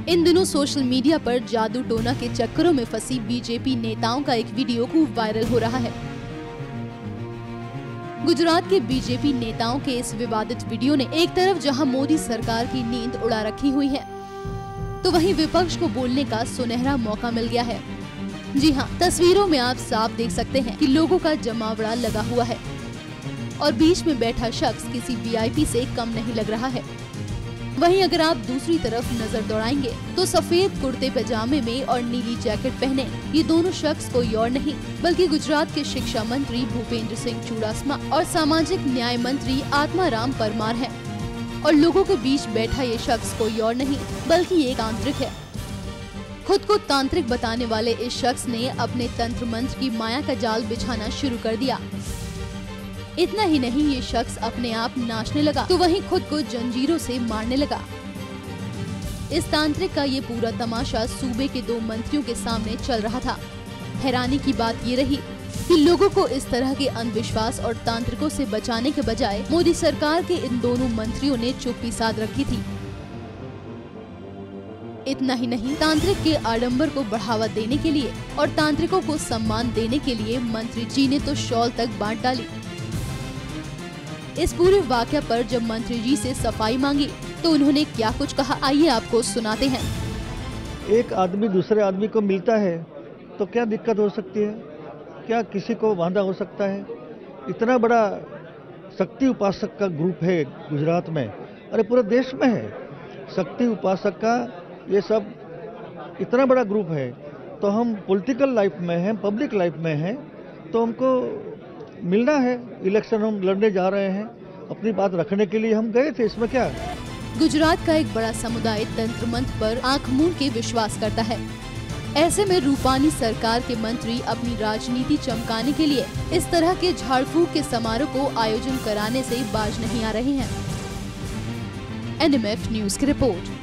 इन दिनों social media पर जादू टोना के चक्करों में फंसी बीजेपी नेताओं का एक वीडियो खूब वायरल हो रहा है। गुजरात के बीजेपी नेताओं के इस विवादित वीडियो ने एक तरफ जहां मोदी सरकार की नींद उड़ा रखी हुई है, तो वहीं विपक्ष को बोलने का सुनहरा मौका मिल गया है। जी हां, तस्वीरों में आप साफ देख सकते हैं कि लोगों का जमावड़ा लगा हुआ है और बीच में बैठा शख्स किसी वीआईपी से कम नहीं लग रहा है। वहीं अगर आप दूसरी तरफ नजर दौड़ाएंगे तो सफेद कुर्ते पैजामे में और नीली जैकेट पहने ये दोनों शख्स कोई और नहीं बल्कि गुजरात के शिक्षा मंत्री भूपेंद्र सिंह चुड़ासमा और सामाजिक न्याय मंत्री आत्माराम परमार हैं। और लोगों के बीच बैठा ये शख्स कोई और नहीं बल्कि एक तांत्रिक है। खुद को तांत्रिक बताने वाले इस शख्स ने अपने तंत्र मंत्र की माया का जाल बिछाना शुरू कर दिया। इतना ही नहीं, ये शख्स अपने आप नाचने लगा तो वहीं खुद को जंजीरों से मारने लगा। इस तांत्रिक का ये पूरा तमाशा सूबे के 2 मंत्रियों के सामने चल रहा था। हैरानी की बात ये रही कि लोगों को इस तरह के अंधविश्वास और तांत्रिकों से बचाने के बजाय मोदी सरकार के इन दोनों मंत्रियों ने चुप्पी साध रखी थी। इतना ही नहीं, तांत्रिक के आडंबर को बढ़ावा देने के लिए और तांत्रिकों को सम्मान देने के लिए मंत्री जी ने तो शॉल तक बांट डाली। इस पूरे वाकया पर जब मंत्री जी से सफाई मांगी तो उन्होंने क्या कुछ कहा, आइए आपको सुनाते हैं। एक आदमी दूसरे आदमी को मिलता है तो क्या दिक्कत हो सकती है? क्या किसी को वांदा हो सकता है? इतना बड़ा शक्ति उपासक का ग्रुप है गुजरात में, अरे पूरे देश में है शक्ति उपासक का ये सब इतना बड़ा ग्रुप है। तो हम पॉलिटिकल लाइफ में हैं, पब्लिक लाइफ में हैं, तो हमको मिलना है। इलेक्शन हम लड़ने जा रहे हैं, अपनी बात रखने के लिए हम गए थे, इसमें क्या। गुजरात का एक बड़ा समुदाय तंत्र मंत्र पर आंख मूंद के विश्वास करता है। ऐसे में रूपानी सरकार के मंत्री अपनी राजनीति चमकाने के लिए इस तरह के झाड़ फूक के समारोह को आयोजन कराने से बाज नहीं आ रहे हैं। NMF न्यूज की रिपोर्ट।